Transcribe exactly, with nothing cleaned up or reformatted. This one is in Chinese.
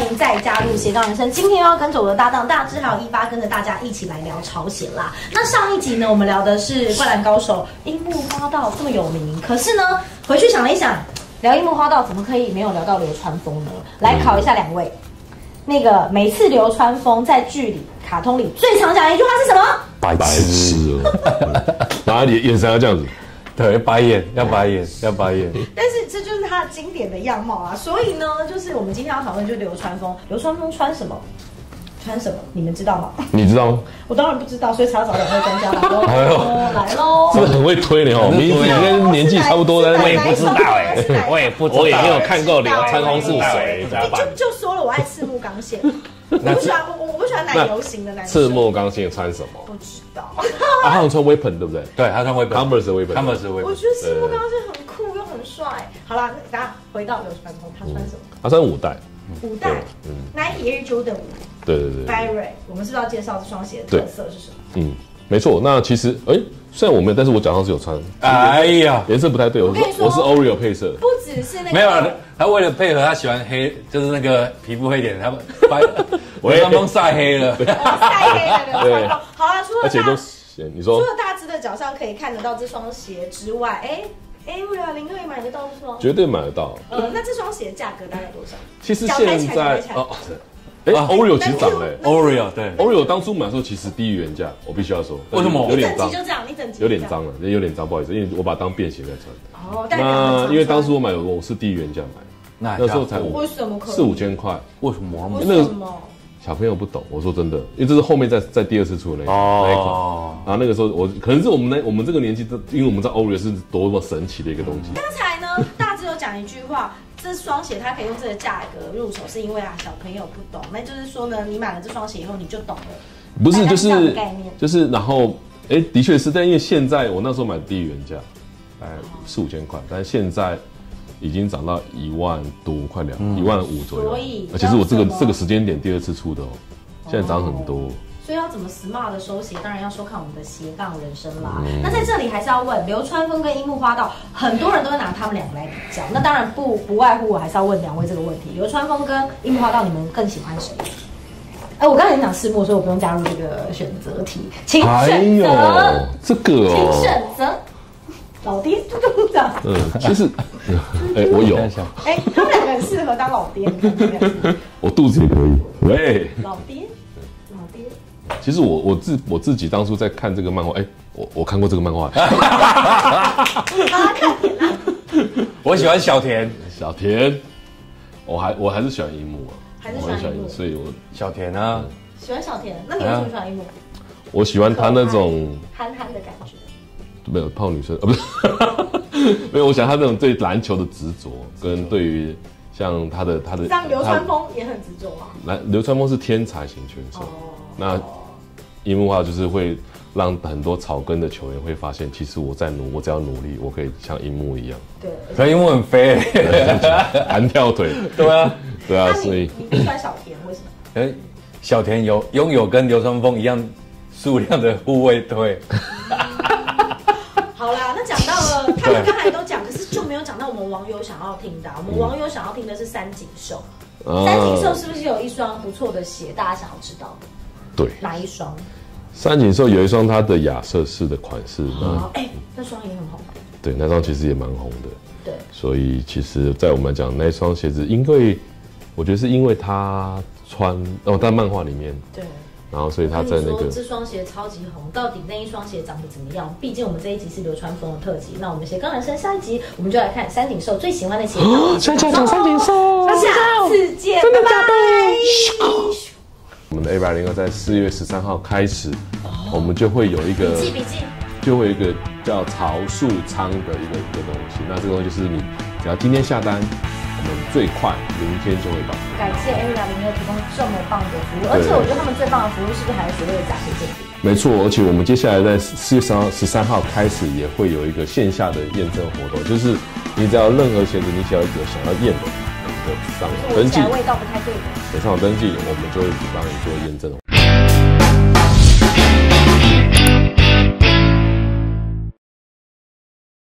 欢迎再加入斜杠人生。今天要跟着我的搭档大志还有一八，跟着大家一起来聊朝鲜啦。那上一集呢，我们聊的是灌篮高手樱木花道这么有名，可是呢，回去想了一想，聊樱木花道怎么可以没有聊到流川枫呢？来考一下两位，那个每次流川枫在剧里、卡通里最常讲的一句话是什么？ 白痴哦，然后眼眼神要这样子。 对，白眼要白眼要白眼， 但是这就是他经典的样貌啊！所以呢，就是我们今天要讨论就是流川枫，流川枫穿什么？穿什么？你们知道吗？ 你知道吗？ 我当然不知道，所以才要找两位专家来喽。哎呦，来喽！ 真的很会推你哦，你跟年纪差不多的， 我也不知道哎，我也不知道， 我也没有看过流川枫是谁，怎么办？ 就就说了，我爱赤木刚宪，我不喜欢我我不喜欢奶油型的男生。 赤木刚宪穿什么？ 不知道。 啊，他有穿 weapon 对不对？ 对，他穿 weapon，Converse weapon，Converse weapon。 我觉得赤木刚宪很酷又很帅。好啦，大家回到流川枫，他穿什么？ 他穿五代。 五代，嗯 ，Nike Air Jordan 五。 对对对 ，Barry， 我们是不是要介绍这双鞋的特色是什么？ 嗯，没错。那其实，哎，虽然我没有，但是我脚上是有穿。 哎呀， 颜色不太对，我是我是 Oreo 配色。 不只是那个， 没有，他为了配合他喜欢黑，就是那个皮肤黑一点，他把流川枫晒黑了， 晒黑了。对，好了，除了而且都你说， 除了大只的脚上可以看得到这双鞋之外，哎。哎，为了林哥也买得到是吗？ 绝对买得到。 呃，那这双鞋的价格大概多少？ 其实现在哦，哎 ，Oreo 其实涨嘞 ，Oreo 对 ，Oreo 当初买的时候其实低于原价，我必须要说。 为什么？ 有点脏，就这样，你整集有点脏了，有点脏，不好意思，因为我把它当便鞋在穿。 哦， 那因为当初我买我是低于原价买，那时候才五， 为什么可四五千块？ 为什么？ 为什么？ 小朋友不懂，我说真的，因为这是后面在在第二次出的那那一款，然后那个时候我可能是我们那我们这个年纪，因为我们知道 Oreo 是多么神奇的一个东西。 刚才呢，大致有讲一句话，这双鞋它可以用这个价格入手，是因为啊小朋友不懂，那就是说呢，你买了这双鞋以后你就懂了。 不是，就是就是然后哎，的确是，但因为现在我那时候买的低于原价，哎四五千块，但是现在。已经涨到一万多，快两一万五左右。 所以， 而且是我这个这个时间点第二次出的哦，现在涨很多。 所以要怎么 smart 的收鞋，当然要收看我们的斜杠人生啦。嗯、那在这里还是要问流川枫跟樱木花道，很多人都会拿他们两个来比较。那当然不不外乎我还是要问两位这个问题：流川枫跟樱木花道，你们更喜欢谁？哎，我刚才已经讲赤木，所以我不用加入这个选择题，请选择。 哎呦，这个哦， 请选择。老爹，就这么讲。 嗯，其实，哎，我有。 哎，他们两个很适合当老爹。 我肚子也可以。喂。 老爹，老爹。 其实我我自我自己当初在看这个漫画，哎，我我看过这个漫画。 好，看点啦。 我喜欢小田， 小田。我还我还是喜欢樱木啊， 还是喜欢樱木， 所以我小田啊， 喜欢小田。那你为什么喜欢樱木？ 我喜欢他那种憨憨的感觉。 没有泡女生啊，不是，没有。我想他那种对篮球的执着，跟对于像他的他的， 像流川枫也很执着啊。 来，流川枫是天才型选手，那樱木花就是会让很多草根的球员会发现，其实我在努，我只要努力，我可以像樱木一样。 对， 可樱木很飞， 弹跳腿。 对啊， 对啊，所以你喜欢小田为什么？ 哎，小田有拥有跟流川枫一样数量的护卫队。 好啦，那讲到了，他们刚才都讲，可是就没有讲到我们网友想要听的。我们网友想要听的是三井寿，嗯、三井寿是不是有一双不错的鞋？大家想要知道的。 对， 哪一双？ 三井寿有一双它的亚瑟士的款式， 哦，哎、欸，那双也很红。 对，那双其实也蛮红的。 对， 所以其实，在我们讲那双鞋子，因为我觉得是因为他穿哦，在漫画里面。对。然后，所以他在那个这双鞋超级红，到底那一双鞋长得怎么样？毕竟我们这一集是流川枫的特辑，那我们斜杠人生下一集我们就来看三井寿最喜欢的鞋。 下下讲三井寿， 下次见， 真的假的？ 我们的 A 百零二在四月十三号开始，我们就会有一个笔记笔记， 就会有一个叫潮宿仓的一个一个东西。那这个东西就是你只要今天下单。我们最快明天就会到。 感谢 A 百零二提供这么棒的服务，而且我觉得他们最棒的服务是不是还有所谓的假鞋鉴定？ 没错，而且我们接下来在四月十三号开始也会有一个线下的验证活动，就是你只要任何鞋子你只要有想要验的，就上网登记， 味道不太对的， 上网登记，我们就会帮你做验证活